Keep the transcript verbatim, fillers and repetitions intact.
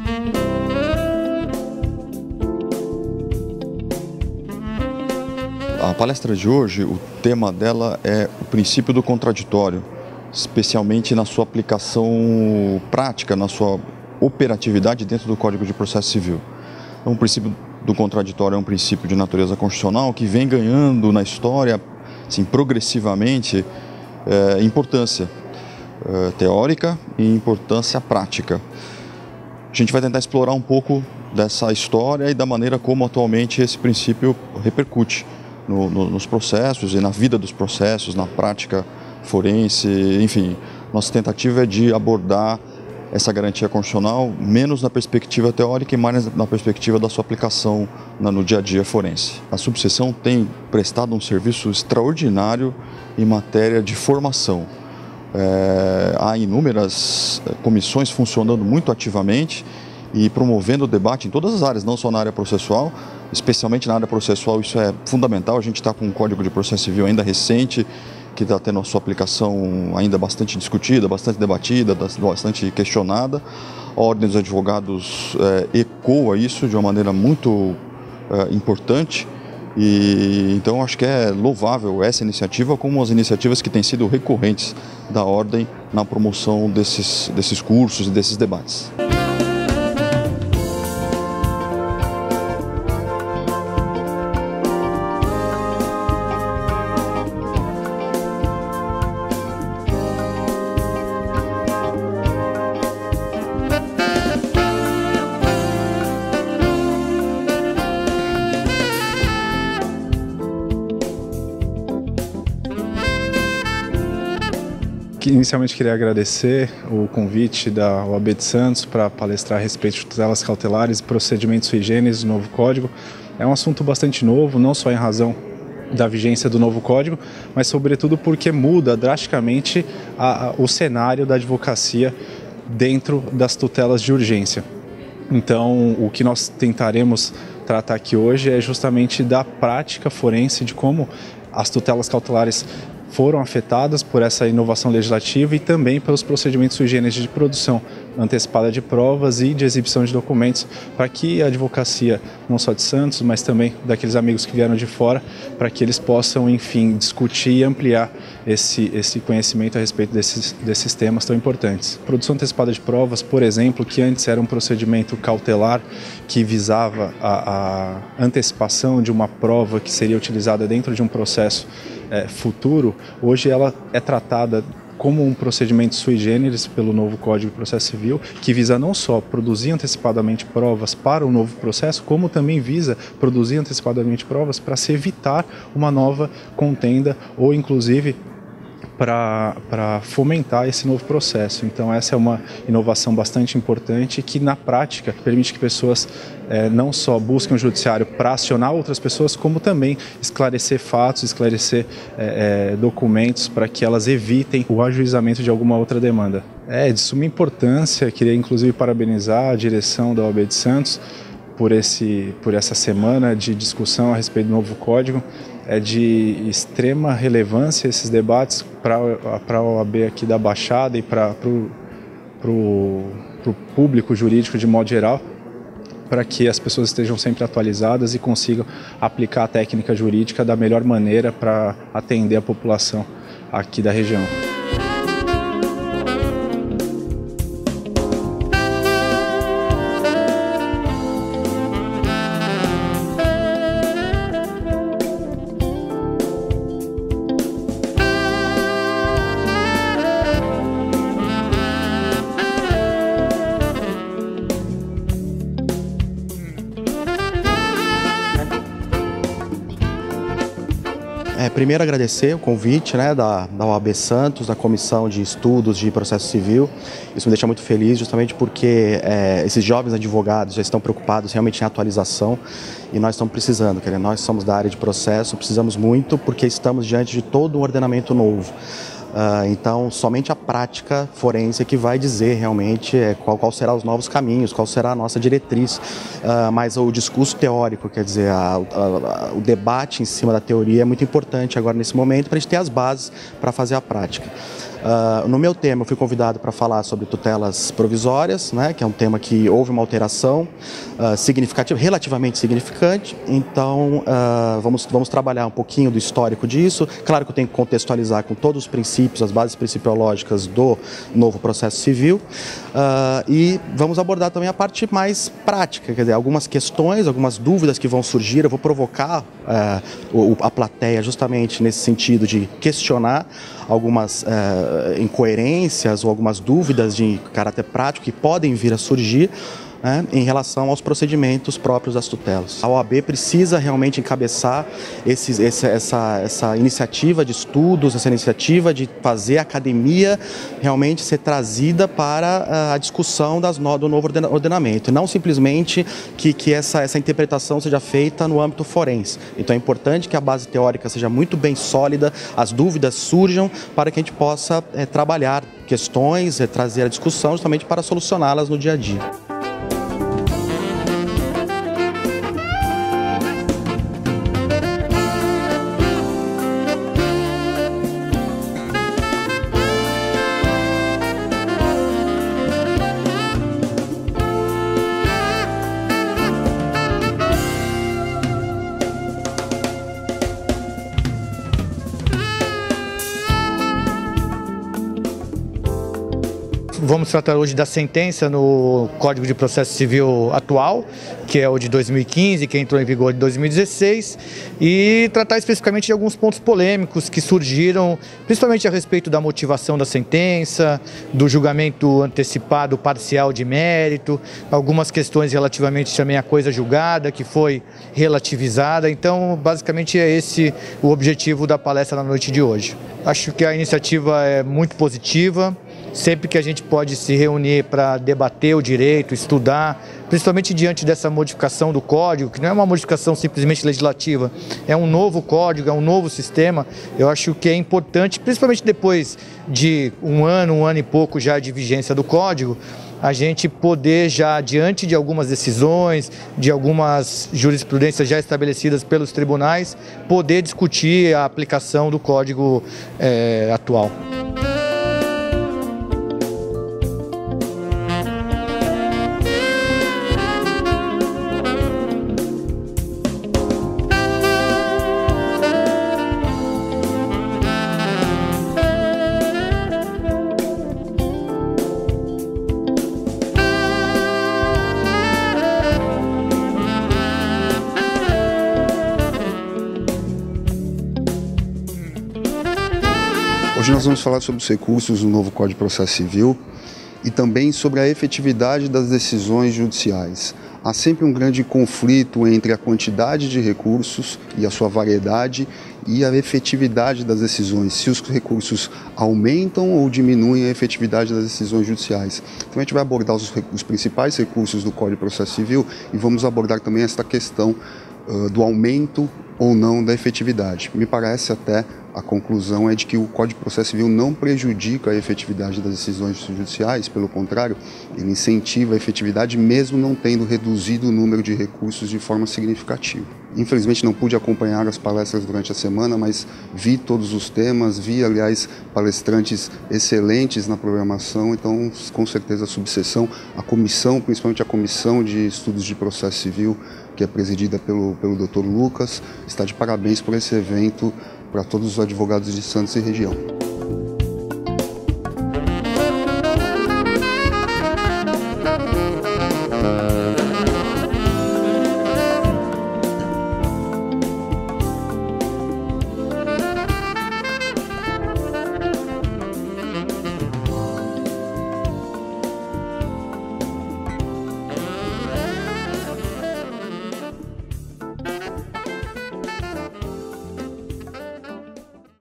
A palestra de hoje, o tema dela é o princípio do contraditório, especialmente na sua aplicação prática, na sua operatividade dentro do Código de Processo Civil. Então, o princípio do contraditório é um princípio de natureza constitucional que vem ganhando na história, assim, progressivamente, é, importância é, teórica e importância prática. A gente vai tentar explorar um pouco dessa história e da maneira como atualmente esse princípio repercute no, no, nos processos e na vida dos processos, na prática forense, enfim. Nossa tentativa é de abordar essa garantia constitucional menos na perspectiva teórica e mais na perspectiva da sua aplicação no dia a dia forense. A subseção tem prestado um serviço extraordinário em matéria de formação. É, há inúmeras comissões funcionando muito ativamente e promovendo o debate em todas as áreas, não só na área processual, especialmente na área processual isso é fundamental. A gente está com um Código de Processo Civil ainda recente, que está tendo a sua aplicação ainda bastante discutida, bastante debatida, bastante questionada. A Ordem dos Advogados é, ecoa isso de uma maneira muito é, importante e então acho que é louvável essa iniciativa como as iniciativas que têm sido recorrentes da Ordem na promoção desses, desses cursos e desses debates. Inicialmente queria agradecer o convite da O A B de Santos para palestrar a respeito de tutelas cautelares e procedimentos sui generis do novo Código. É um assunto bastante novo, não só em razão da vigência do novo Código, mas sobretudo porque muda drasticamente a, a, o cenário da advocacia dentro das tutelas de urgência. Então, o que nós tentaremos tratar aqui hoje é justamente da prática forense, de como as tutelas cautelares foram afetadas por essa inovação legislativa e também pelos procedimentos sui generis de produção antecipada de provas e de exibição de documentos, para que a advocacia, não só de Santos, mas também daqueles amigos que vieram de fora, para que eles possam, enfim, discutir e ampliar esse, esse conhecimento a respeito desses, desses temas tão importantes. Produção antecipada de provas, por exemplo, que antes era um procedimento cautelar que visava a, a antecipação de uma prova que seria utilizada dentro de um processo é, futuro, hoje ela é tratada como um procedimento sui generis pelo novo Código de Processo Civil, que visa não só produzir antecipadamente provas para o novo processo, como também visa produzir antecipadamente provas para se evitar uma nova contenda ou, inclusive, para fomentar esse novo processo. Então essa é uma inovação bastante importante que na prática permite que pessoas é, não só busquem o judiciário para acionar outras pessoas, como também esclarecer fatos, esclarecer é, é, documentos para que elas evitem o ajuizamento de alguma outra demanda. É de suma importância, queria inclusive parabenizar a direção da O A B de Santos por, esse, por essa semana de discussão a respeito do novo código. É de extrema relevância esses debates para a O A B aqui da Baixada e para o público jurídico de modo geral, para que as pessoas estejam sempre atualizadas e consigam aplicar a técnica jurídica da melhor maneira para atender a população aqui da região. É, primeiro agradecer o convite, né, da, da O A B Santos, da Comissão de Estudos de Processo Civil. Isso me deixa muito feliz, justamente porque é, esses jovens advogados já estão preocupados realmente em atualização e nós estamos precisando, quer dizer, nós somos da área de processo, precisamos muito porque estamos diante de todo um ordenamento novo. Uh, então, somente a prática forense que vai dizer realmente é, qual, qual será os novos caminhos, qual será a nossa diretriz. Uh, mas o discurso teórico, quer dizer, a, a, a, o debate em cima da teoria é muito importante agora nesse momento para a gente ter as bases para fazer a prática. Uh, no meu tema, eu fui convidado para falar sobre tutelas provisórias, né, que é um tema que houve uma alteração uh, significativa, relativamente significante. Então, uh, vamos, vamos trabalhar um pouquinho do histórico disso. Claro que eu tenho que contextualizar com todos os princípios, as bases principiológicas do novo processo civil. Uh, e vamos abordar também a parte mais prática, quer dizer, algumas questões, algumas dúvidas que vão surgir. Eu vou provocar uh, a plateia justamente nesse sentido de questionar algumas uh, incoerências ou algumas dúvidas de caráter prático que podem vir a surgir, né, em relação aos procedimentos próprios das tutelas. A O A B precisa realmente encabeçar esses, essa, essa, essa iniciativa de estudos, essa iniciativa de fazer a academia realmente ser trazida para a discussão das, do novo ordenamento, e não simplesmente que, que essa, essa interpretação seja feita no âmbito forense. Então é importante que a base teórica seja muito bem sólida, as dúvidas surjam para que a gente possa é, trabalhar questões, é, trazer a discussão justamente para solucioná-las no dia a dia. Vamos tratar hoje da sentença no Código de Processo Civil atual, que é o de dois mil e quinze, que entrou em vigor em dois mil e dezesseis, e tratar especificamente de alguns pontos polêmicos que surgiram, principalmente a respeito da motivação da sentença, do julgamento antecipado parcial de mérito, algumas questões relativamente também à coisa julgada, que foi relativizada. Então, basicamente é esse o objetivo da palestra na noite de hoje. Acho que a iniciativa é muito positiva. Sempre que a gente pode se reunir para debater o direito, estudar, principalmente diante dessa modificação do código, que não é uma modificação simplesmente legislativa, é um novo código, é um novo sistema, eu acho que é importante, principalmente depois de um ano, um ano e pouco já de vigência do código, a gente poder já, diante de algumas decisões, de algumas jurisprudências já estabelecidas pelos tribunais, poder discutir a aplicação do código é, atual. Hoje nós vamos falar sobre os recursos do novo Código de Processo Civil e também sobre a efetividade das decisões judiciais. Há sempre um grande conflito entre a quantidade de recursos e a sua variedade e a efetividade das decisões, se os recursos aumentam ou diminuem a efetividade das decisões judiciais. Então a gente vai abordar os, os principais recursos do Código de Processo Civil e vamos abordar também esta questão uh, do aumento ou não da efetividade. Me parece até a conclusão é de que o Código de Processo Civil não prejudica a efetividade das decisões judiciais, pelo contrário, ele incentiva a efetividade mesmo não tendo reduzido o número de recursos de forma significativa. Infelizmente não pude acompanhar as palestras durante a semana, mas vi todos os temas, vi, aliás, palestrantes excelentes na programação, então com certeza a subseção, a comissão, principalmente a Comissão de Estudos de Processo Civil, que é presidida pelo, pelo doutor Lucas, está de parabéns por esse evento para todos os advogados de Santos e região.